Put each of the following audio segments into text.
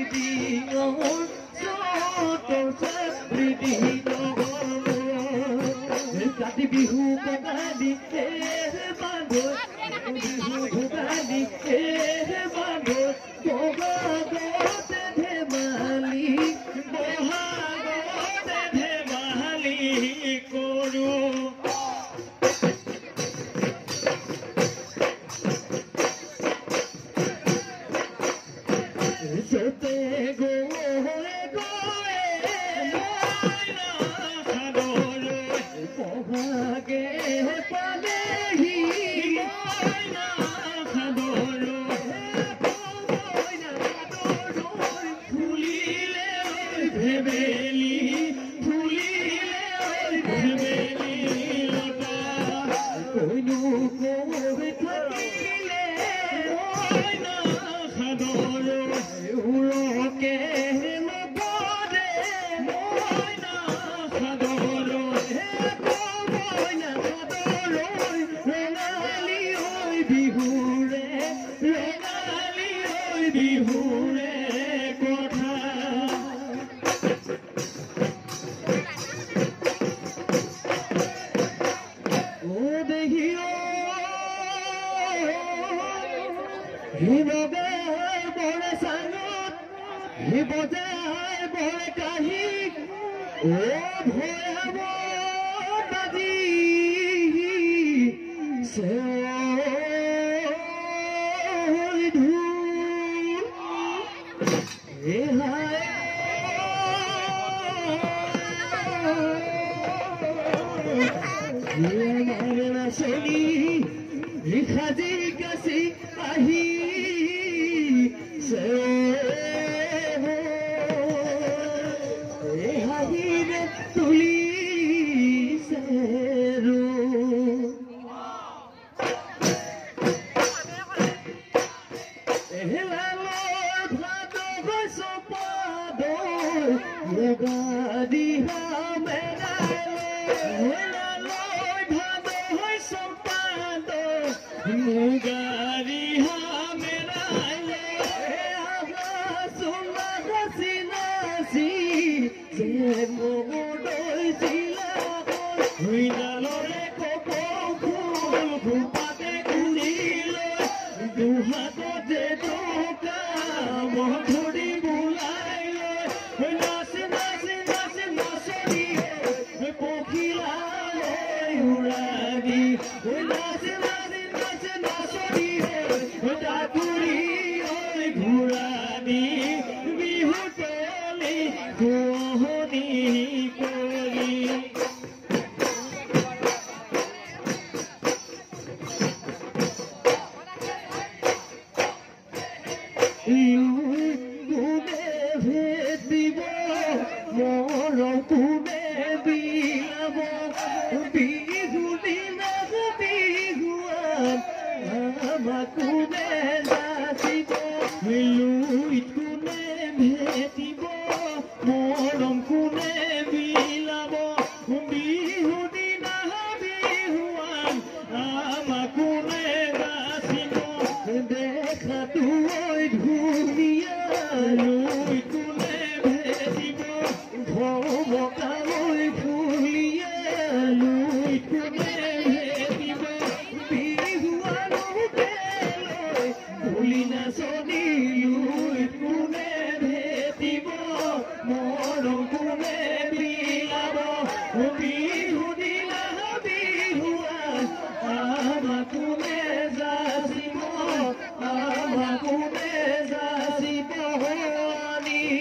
বিহু কঙালী বান্ধৈ বিহু ভোগালী বান্ধৈ বহাগতে ধেমালি কৰো যতে গৈ বহাগে পালেহি ফুলিলে ভেবেলি লতা কইনো কই থাকিলে উৰকে নপৰে বিহুৰে কথা ও দেহিও হিবগে বৰে চাঙত হিবজাই বৰে কাহি ও ভয়াব বাজি সাজি কাছি আহি হাহিৰে তুলিছে দুহাততে টকা মধুৰি বুলাই লৈ নাচনি পখিলাই উৰাদি নাচনি ডাকুৰি ঘূৰাদি বিহু তলি শুৱনি কৰি কোনে ভেটিব মৰম কোনে বিলাব বিহু দিনা বিহুৱান আমাক কোনে নাচিব লুইত কোনে ভেটিব মৰম কোনে বিলাব বিহু দিনা বিহুৱান আমাক কোনে নাচিব দেখাতো ধুনীয়া লৈ কোনে ভেটিব ভমকালৈ ফুলিয়া লৈ কোনে ভেটিব বিহুৱানকে লৈ ভুলি নাচনি লৈ কোনে ভেটিব মৰম কোনে বিলাব বিহু দিনা বিহুৱান আমাক কোনে যাচিব আমাক কোনে যাচিব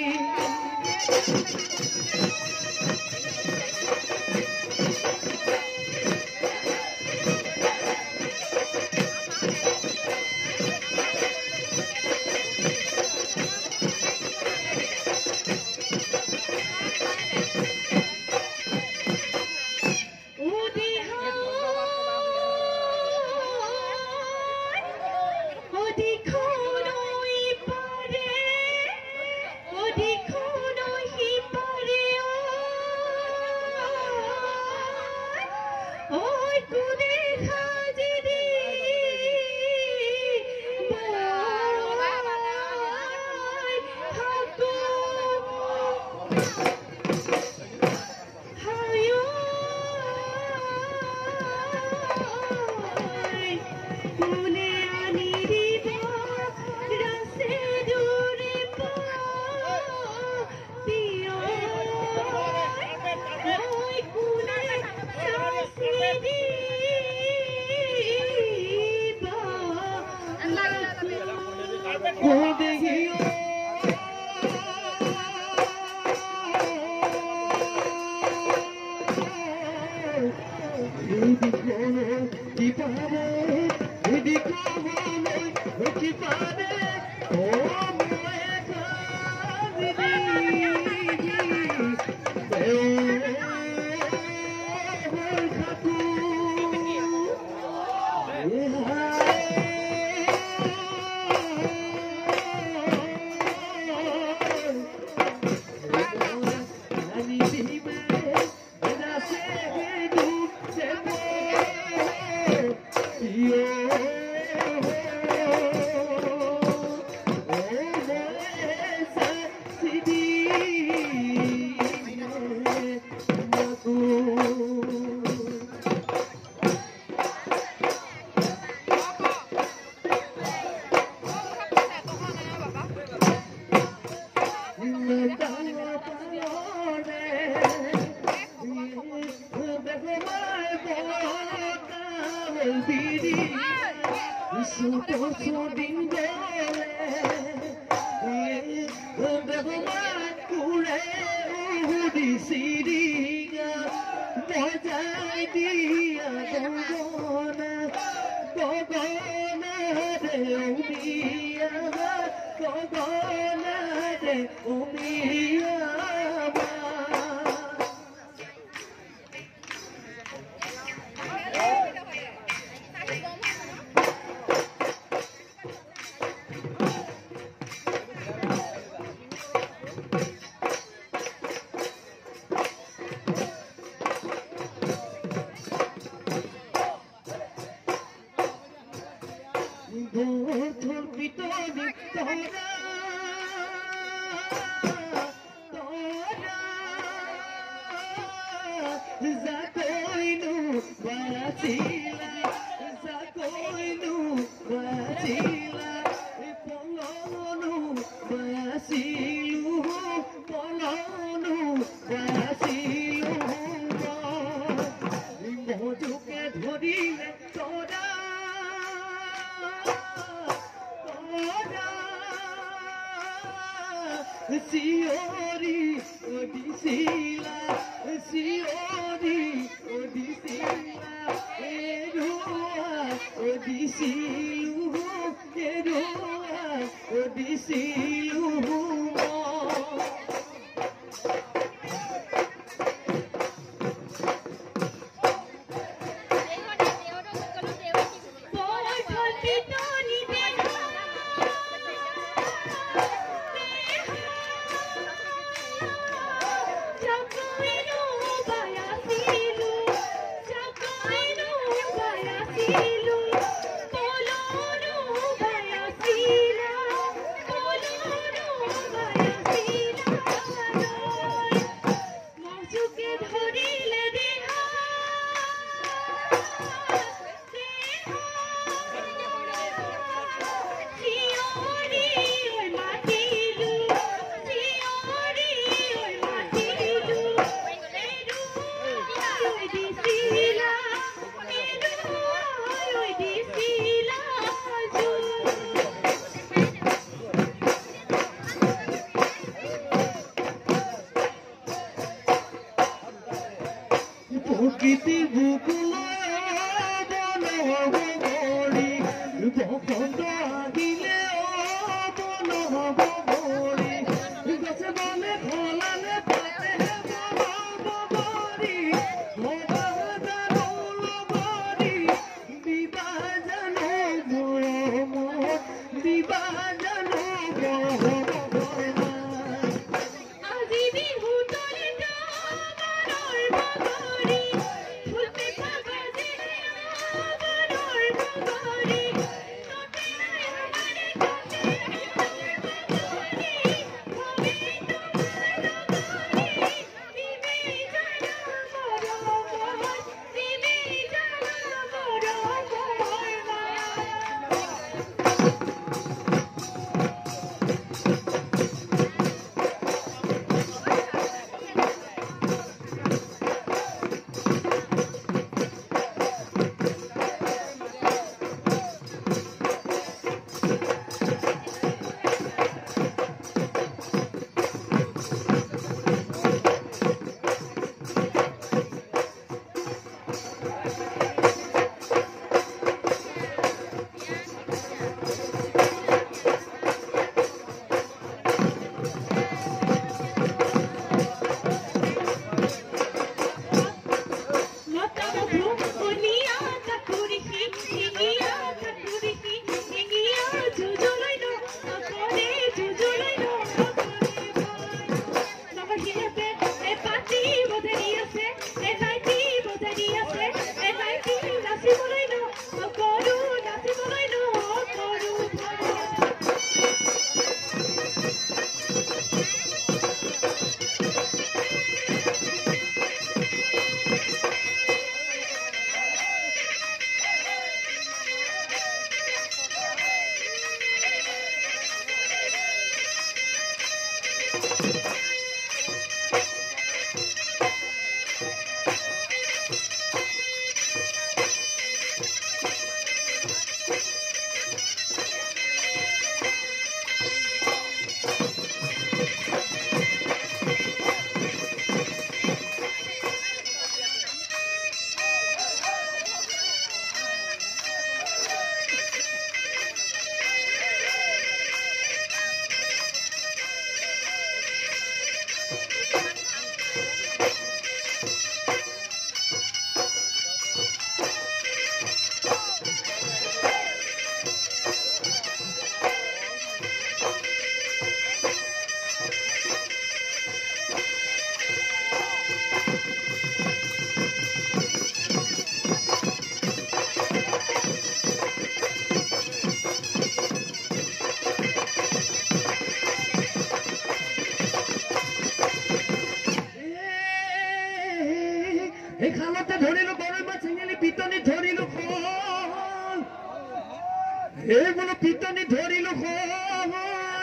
খালতে ধৰিলো গৰৈ মাছ চেঙেলি পিটনি ধৰিলো খল বোলো পিটনি ধৰিলো খল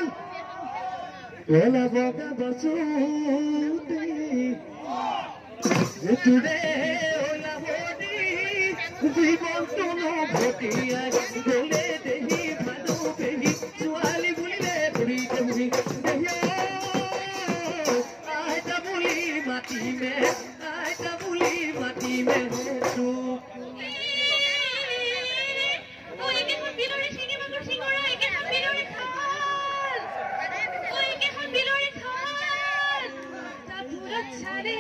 ওলা বগা বাচুতে তোৰে ওলা বদি জীৱনটো নঘটিয়া গলে দেহি ভালো পেহি ছোৱালী বুলিলে ঘূৰিতে ঘূৰি দেহি আইতা বুলি মাতিমে में तू ओए के हम बिलोरे सिंगे मगर सिंगोरा के हम बिलोरे खाल ओए के हम बिलोरे खाल तापुरा छारे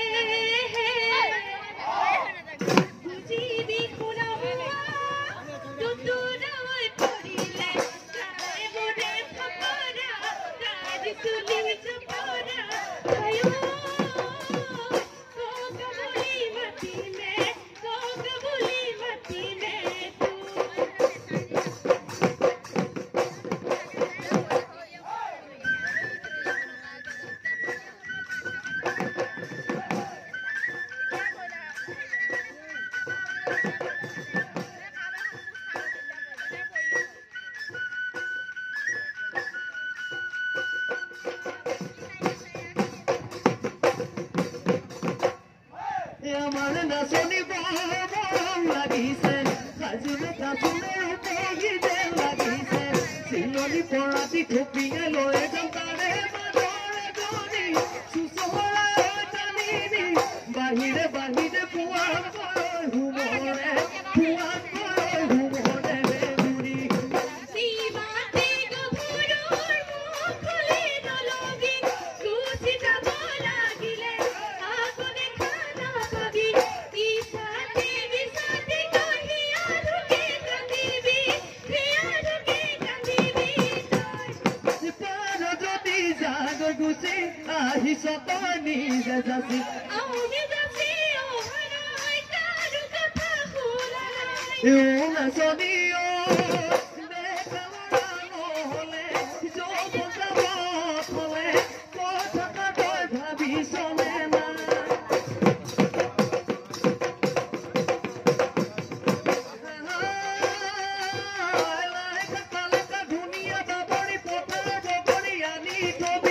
बुझी दी खुला हुआ तू तू नवल पड़ीले काए मोरे फपरा राज सुली चपोरा आयो আমার নাচনি বরম লাগিছে সাজুলে কাজুলে উপগিতে লাগিছে চিলনি পৰাতি ঠুপিয়ে লৈ গন্তাৰে মাদৰে গনি সুসহৰা জানিনি বাহিৰে বাহিৰে পুৱাৰ কৰৈ হুমৰে পুৱাৰ কৰৈ হুমৰে ঘূৰি সীমাতে গভুৰৰ মুখ খুলি নলগি গুচি যাব লাগিলে আগনে আহি সতনি যাসি আউনি যাসি ও হারাই কারু কথা খুলাই ও নাচনি ও দেখাওয়া নহলে জগত হলে কথা কই ভাবি চলে না ধুনিয়া বাবরি পথা ববরি আনি তবি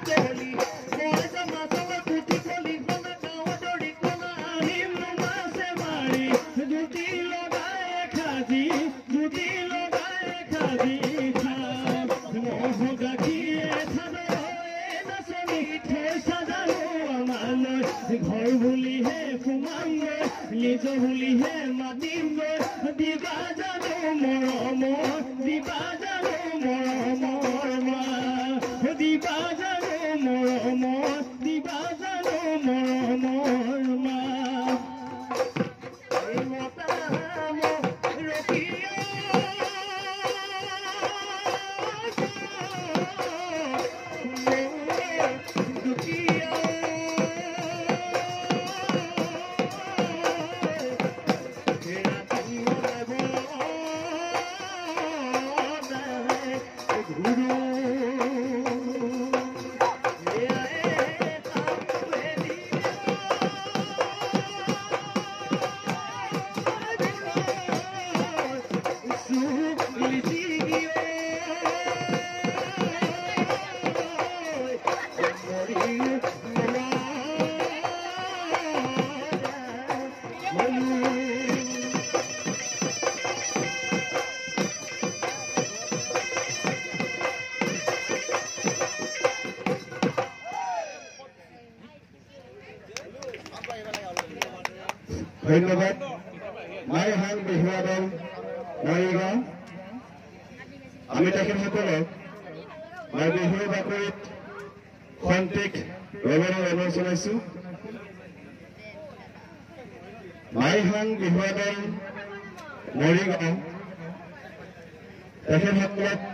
ঘৰ বুলিহে সোমাম গৈ নিজ বুলিহে মাতিম গৈ দিবা জানো মৰমৰ দিবা জানো মৰমৰ মা দিবা জানো মৰমৰ দিবা জানো মৰমৰ মা ধন্যবাদ মাই হাং বিহুৱা দল মৰিগাঁও আমি তেখেতসকলক মাই বিহুৰ বাকৰিত খন্তেক ৰবৰৰ অনুৰোধ জনাইছো মাই হাং বিহুৱা দল মৰিগাঁও তেখেতসকলক